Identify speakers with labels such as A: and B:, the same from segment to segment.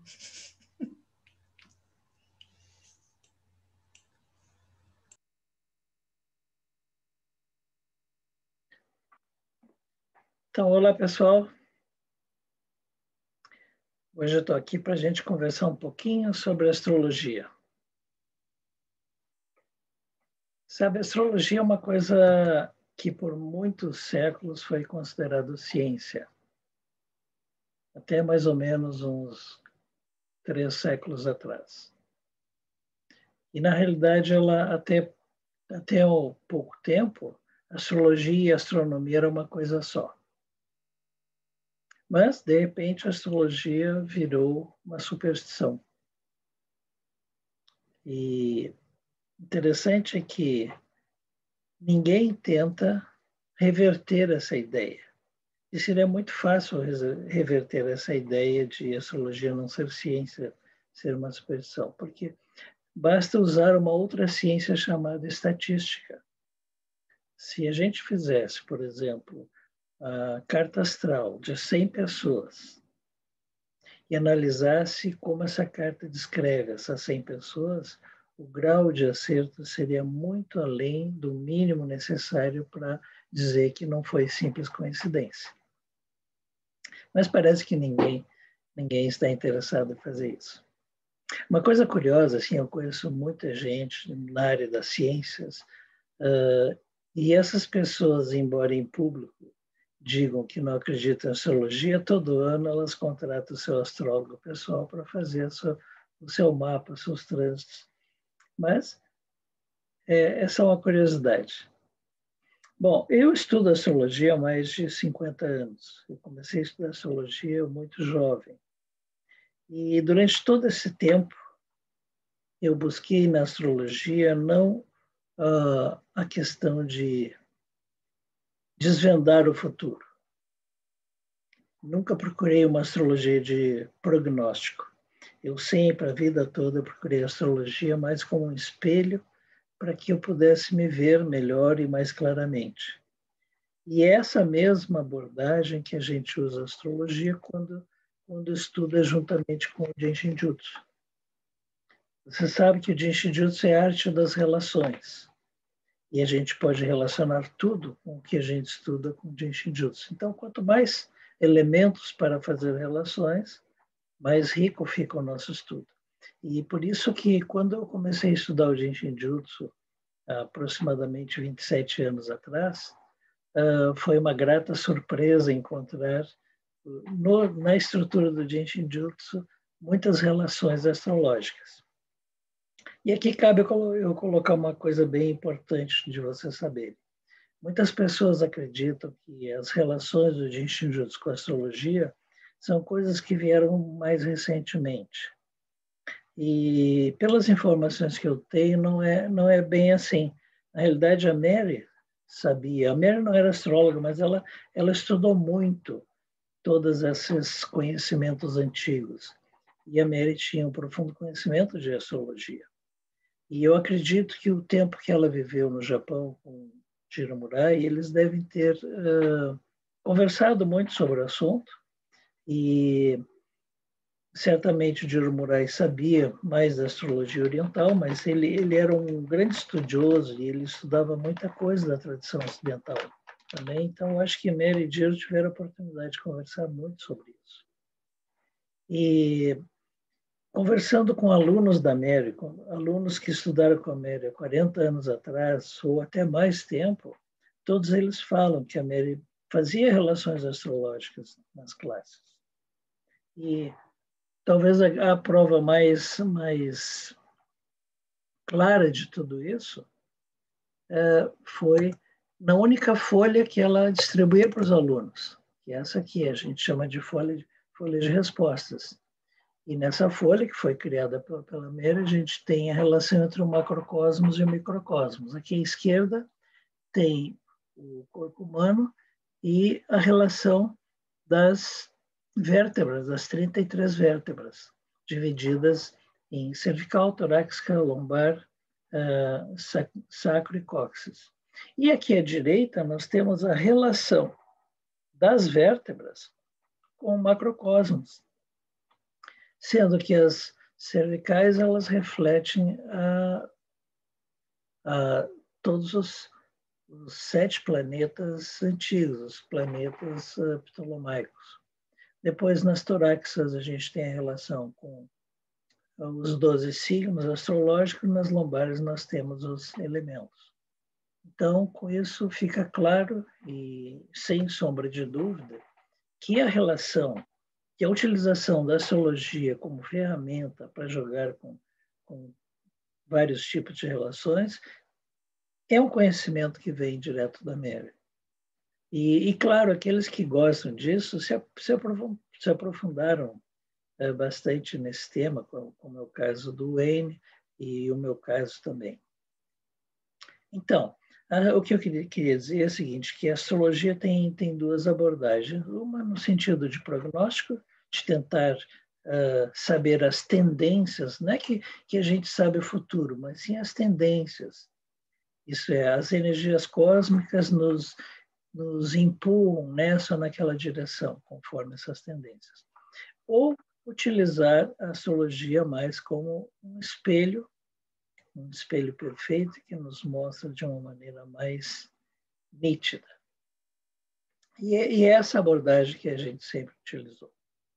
A: Então, olá, pessoal. Hoje eu estou aqui para a gente conversar um pouquinho sobre astrologia. Sabe, a astrologia é uma coisa que por muitos séculos foi considerada ciência. Até mais ou menos uns 3 séculos atrás. E, na realidade, ela até há pouco tempo, astrologia e astronomia era uma coisa só. Mas, de repente, a astrologia virou uma superstição. E interessante é que ninguém tenta reverter essa ideia. E seria muito fácil reverter essa ideia de astrologia não ser ciência, ser uma superstição, porque basta usar uma outra ciência chamada estatística. Se a gente fizesse, por exemplo, a carta astral de 100 pessoas e analisasse como essa carta descreve essas 100 pessoas, o grau de acerto seria muito além do mínimo necessário para dizer que não foi simples coincidência. Mas parece que ninguém está interessado em fazer isso. Uma coisa curiosa, assim, eu conheço muita gente na área das ciências, e essas pessoas, embora em público digam que não acreditam em astrologia, todo ano elas contratam o seu astrólogo pessoal para fazer o seu mapa, os seus trânsitos. Mas é só uma curiosidade. Bom, eu estudo astrologia há mais de 50 anos. Eu comecei a estudar astrologia muito jovem. E durante todo esse tempo, eu busquei na astrologia não a questão de desvendar o futuro. Nunca procurei uma astrologia de prognóstico. Eu sempre, a vida toda, procurei a astrologia mais como um espelho para que eu pudesse me ver melhor e mais claramente. E é essa mesma abordagem que a gente usa a astrologia quando estuda juntamente com o Jinshin Jutsu. Você sabe que o Jinshin Jutsu é a arte das relações. E a gente pode relacionar tudo com o que a gente estuda com o Jinshin Jutsu. Então, quanto mais elementos para fazer relações, mais rico fica o nosso estudo. E por isso que quando eu comecei a estudar o Jinshin Jutsu, há aproximadamente 27 anos atrás, foi uma grata surpresa encontrar na estrutura do Jinshin Jutsu muitas relações astrológicas. E aqui cabe eu colocar uma coisa bem importante de você saber. Muitas pessoas acreditam que as relações do Jinshin Jutsu com a astrologia são coisas que vieram mais recentemente. E pelas informações que eu tenho, não é bem assim. Na realidade, a Mary sabia. A Mary não era astróloga, mas ela estudou muito todos esses conhecimentos antigos. E a Mary tinha um profundo conhecimento de astrologia. E eu acredito que o tempo que ela viveu no Japão com Jiro Murai, eles devem ter conversado muito sobre o assunto e certamente o Jiro Murai sabia mais da astrologia oriental, mas ele era um grande estudioso e ele estudava muita coisa da tradição ocidental também. Então, acho que Mary e Jiro tiveram a oportunidade de conversar muito sobre isso. E conversando com alunos da Mary, com alunos que estudaram com a Mary há 40 anos atrás, ou até mais tempo, todos eles falam que a Mary fazia relações astrológicas nas classes. E talvez a prova mais clara de tudo isso foi na única folha que ela distribuía para os alunos, que é essa aqui, a gente chama de folha de respostas. E nessa folha, que foi criada pela Mary, a gente tem a relação entre o macrocosmos e o microcosmos. Aqui à esquerda tem o corpo humano e a relação das vértebras, das 33 vértebras, divididas em cervical, torácica, lombar, sacro e cóccix. E aqui à direita nós temos a relação das vértebras com o macrocosmos. sendo que as cervicais elas refletem a todos os 7 planetas antigos, os planetas ptolomaicos. Depois, nas torácicas, a gente tem a relação com os 12 signos astrológicos, nas lombares nós temos os elementos. Então, com isso fica claro e sem sombra de dúvida que a relação, que a utilização da astrologia como ferramenta para jogar com vários tipos de relações é um conhecimento que vem direto da Mary. E claro, aqueles que gostam disso se aprofundaram bastante nesse tema, como é o caso do Wayne e o meu caso também. Então, o que eu queria dizer é o seguinte, que a astrologia tem 2 abordagens, uma no sentido de prognóstico, de tentar saber as tendências, não é que a gente sabe o futuro, mas sim as tendências. Isso é, as energias cósmicas nos empurram nessa ou naquela direção, conforme essas tendências. Ou utilizar a astrologia mais como um espelho perfeito que nos mostra de uma maneira mais nítida. E é essa abordagem que a gente sempre utilizou.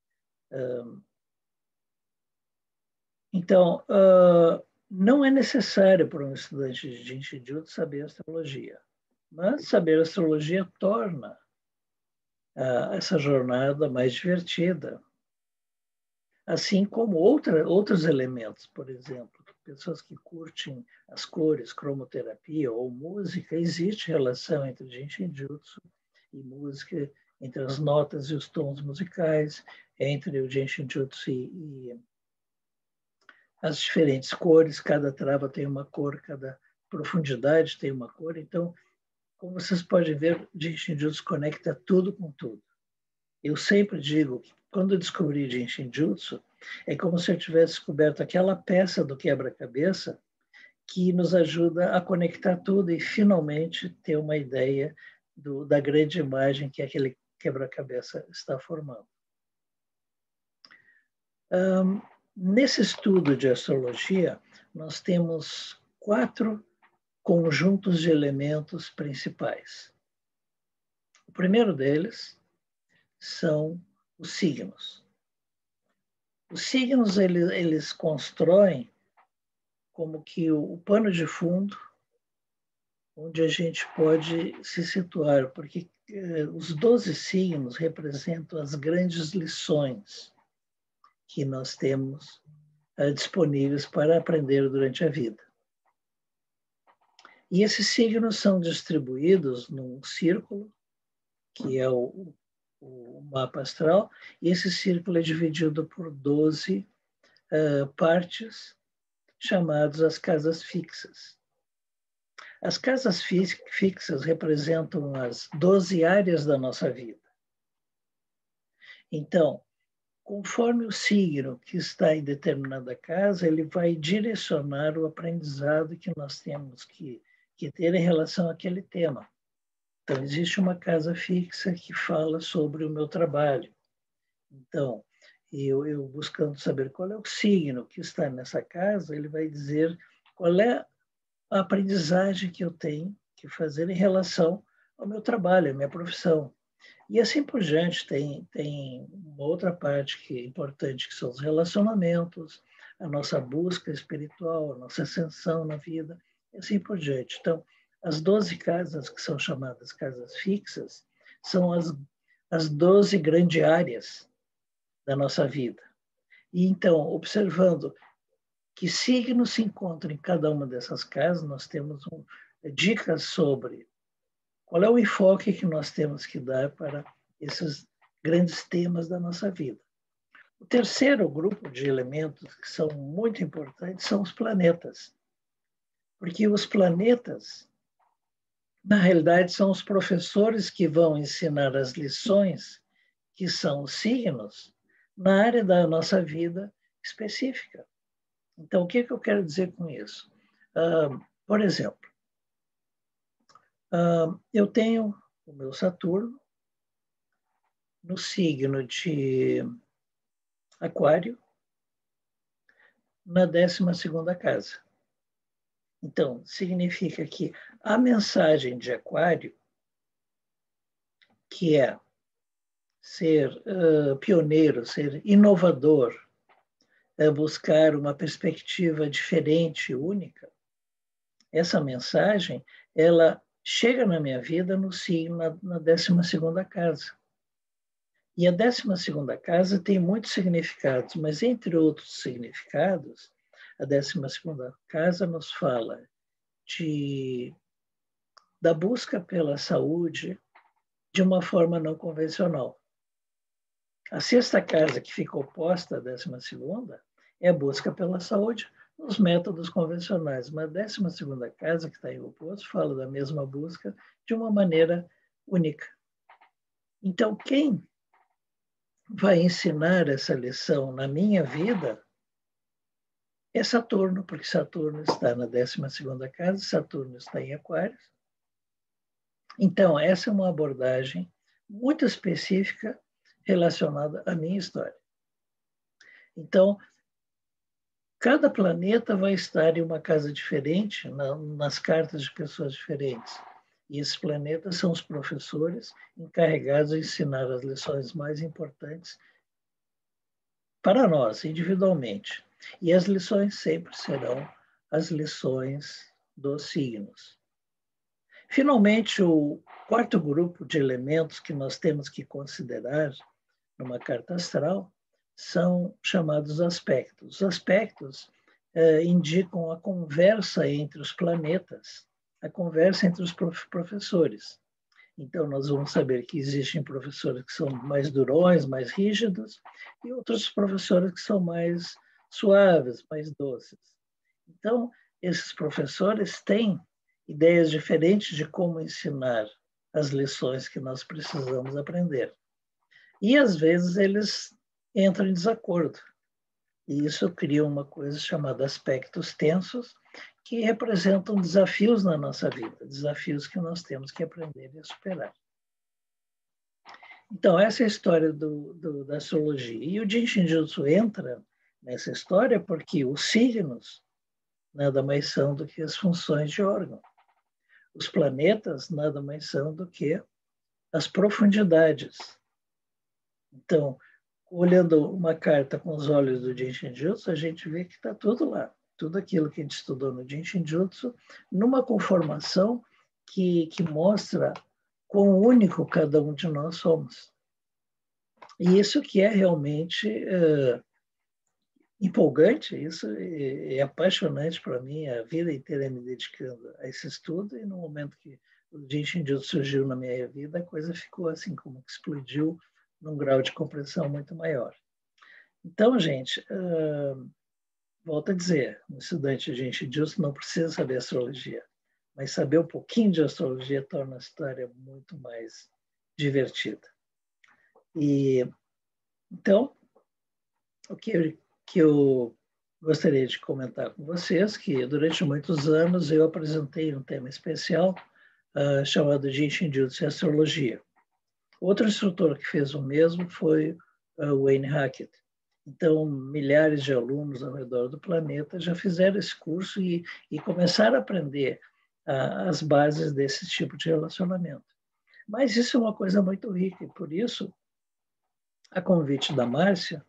A: Então, não é necessário para um estudante de Jinshin Jutsu saber astrologia, mas saber astrologia torna essa jornada mais divertida, assim como outros elementos, por exemplo, pessoas que curtem as cores, cromoterapia ou música, existe relação entre Jinshin Jutsu e música, entre as notas e os tons musicais, entre o Jinshin Jutsu e as diferentes cores, cada trava tem uma cor, cada profundidade tem uma cor. Então, como vocês podem ver, Jinshin Jutsu conecta tudo com tudo. Eu sempre digo que quando eu descobri Jinshin Jutsu, é como se eu tivesse descoberto aquela peça do quebra-cabeça que nos ajuda a conectar tudo e finalmente ter uma ideia da grande imagem que aquele quebra-cabeça está formando. Nesse estudo de astrologia, nós temos 4 conjuntos de elementos principais. O primeiro deles são os signos. Os signos, eles constroem como que o pano de fundo onde a gente pode se situar, porque os 12 signos representam as grandes lições que nós temos disponíveis para aprender durante a vida. E esses signos são distribuídos num círculo, que é o mapa astral, e esse círculo é dividido por 12 partes, chamadas as casas fixas. As casas fixas representam as 12 áreas da nossa vida. Então, conforme o signo que está em determinada casa, ele vai direcionar o aprendizado que nós temos que ter em relação àquele tema. Então, existe uma casa fixa que fala sobre o meu trabalho. Então, eu buscando saber qual é o signo que está nessa casa, ele vai dizer qual é a aprendizagem que eu tenho que fazer em relação ao meu trabalho, à minha profissão. E assim por diante, tem uma outra parte que é importante, que são os relacionamentos, a nossa busca espiritual, a nossa ascensão na vida, e assim por diante. Então, as 12 casas, que são chamadas casas fixas, são as 12 grandes áreas da nossa vida. E então, observando que signos se encontram em cada uma dessas casas, nós temos dicas sobre qual é o enfoque que nós temos que dar para esses grandes temas da nossa vida. O terceiro grupo de elementos que são muito importantes são os planetas. Porque os planetas, na realidade, são os professores que vão ensinar as lições, que são os signos, na área da nossa vida específica. Então, o que eu quero dizer com isso? Por exemplo, eu tenho o meu Saturno no signo de Aquário, na 12ª casa. Então, significa que a mensagem de Aquário, que é ser pioneiro, ser inovador, buscar uma perspectiva diferente, única, essa mensagem, ela chega na minha vida no signo, na 12ª casa. E a 12ª casa tem muitos significados, mas entre outros significados, a 12ª casa nos fala da busca pela saúde de uma forma não convencional. A 6ª casa, que fica oposta à 12ª, é a busca pela saúde nos métodos convencionais. Mas a 12ª casa, que está em oposto, fala da mesma busca de uma maneira única. Então, quem vai ensinar essa lição na minha vida é Saturno, porque Saturno está na 12ª casa, Saturno está em Aquários. Então, essa é uma abordagem muito específica relacionada à minha história. Então, cada planeta vai estar em uma casa diferente, nas cartas de pessoas diferentes. E esses planetas são os professores encarregados de ensinar as lições mais importantes para nós, individualmente. E as lições sempre serão as lições dos signos. Finalmente, o quarto grupo de elementos que nós temos que considerar numa carta astral são chamados aspectos. Os aspectos indicam a conversa entre os planetas, a conversa entre os professores. Então, nós vamos saber que existem professores que são mais durões, mais rígidos, e outros professores que são mais suaves, mais doces. Então, esses professores têm ideias diferentes de como ensinar as lições que nós precisamos aprender. E, às vezes, eles entram em desacordo. E isso cria uma coisa chamada aspectos tensos, que representam desafios na nossa vida, desafios que nós temos que aprender a superar. Então, essa é a história da astrologia. E o Jinshin Jutsu entra nessa história porque os signos nada mais são do que as funções de órgão. Os planetas nada mais são do que as profundidades. Então, olhando uma carta com os olhos do Jinshin Jutsu, a gente vê que está tudo lá. Tudo aquilo que a gente estudou no Jinshin Jutsu, numa conformação que mostra quão único cada um de nós somos. E isso que é realmente empolgante, isso é apaixonante para mim, a vida inteira me dedicando a esse estudo, e no momento que o Jinshin Jutsu surgiu na minha vida, a coisa ficou assim como que explodiu num grau de compreensão muito maior. Então, gente, volto a dizer, um estudante de Jinshin Jutsu não precisa saber astrologia, mas saber um pouquinho de astrologia torna a história muito mais divertida. E então, o que eu gostaria de comentar com vocês, que durante muitos anos eu apresentei um tema especial chamado Jinshin Jutsu e Astrologia. Outro instrutor que fez o mesmo foi o Wayne Hackett. Então, milhares de alunos ao redor do planeta já fizeram esse curso e começaram a aprender as bases desse tipo de relacionamento. Mas isso é uma coisa muito rica, e por isso, a convite da Márcia,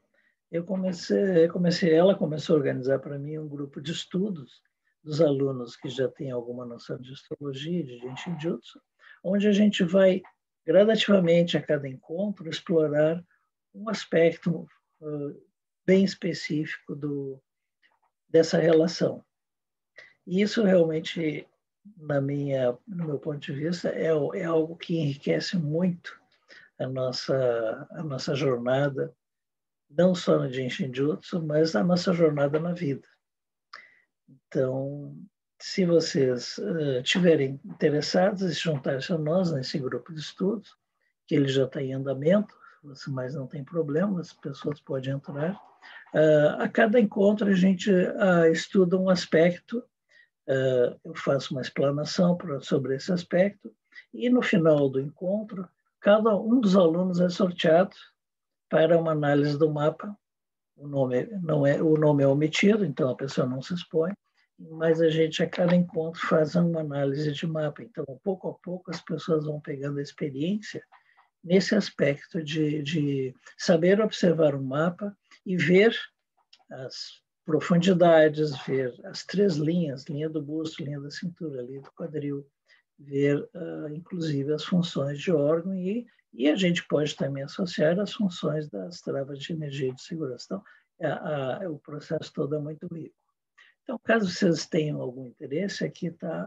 A: ela começou a organizar para mim um grupo de estudos dos alunos que já têm alguma noção de astrologia, de Jinshin Jutsu, onde a gente vai gradativamente a cada encontro explorar um aspecto bem específico dessa relação. E isso realmente, no meu ponto de vista, é algo que enriquece muito a nossa jornada, não só no Jinshin Jutsu, mas a nossa jornada na vida. Então, se vocês estiverem interessados em juntar-se a nós nesse grupo de estudos, que ele já está em andamento, mas não tem problema, as pessoas podem entrar. A cada encontro a gente estuda um aspecto, eu faço uma explanação sobre esse aspecto, e no final do encontro, cada um dos alunos é sorteado para uma análise do mapa o nome não é, o nome é omitido, então a pessoa não se expõe, mas a gente a cada encontro faz uma análise de mapa. Então, pouco a pouco as pessoas vão pegando experiência nesse aspecto de saber observar um mapa e ver as profundidades, ver as 3 linhas, linha do busto, linha da cintura, linha do quadril, ver, inclusive, as funções de órgão e a gente pode também associar as funções das travas de energia e de segurança. Então, o processo todo é muito rico. Então, caso vocês tenham algum interesse, aqui está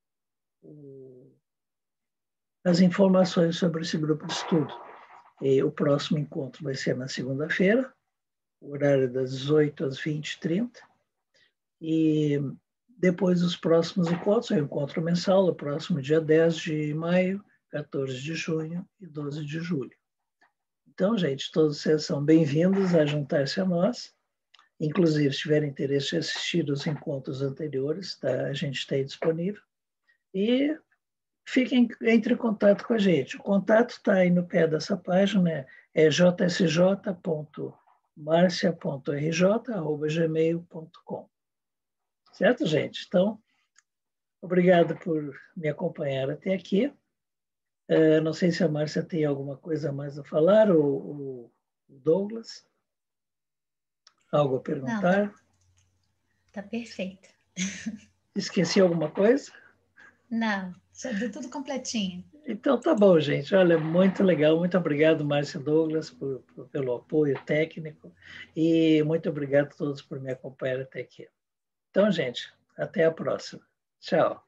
A: as informações sobre esse grupo de estudo. E o próximo encontro vai ser na segunda-feira, o horário das 18 às 20h30. E depois os próximos encontros, o encontro mensal, o próximo dia 10 de maio, 14 de junho e 12 de julho. Então, gente, todos vocês são bem-vindos a juntar-se a nós. Inclusive, se tiverem interesse em assistir os encontros anteriores, tá? A gente está aí disponível. E entre em contato com a gente. O contato está aí no pé dessa página, é jsj.marcia.rj@gmail.com. Certo, gente? Então, obrigado por me acompanhar até aqui. Não sei se a Márcia tem alguma coisa mais a falar, ou o Douglas. Algo a perguntar?
B: Não, tá perfeito.
A: Esqueci alguma coisa?
B: Não, só deu tudo completinho.
A: Então, tá bom, gente. Olha, muito legal. Muito obrigado, Márcia Douglas, pelo apoio técnico. E muito obrigado a todos por me acompanhar até aqui. Então, gente, até a próxima. Tchau.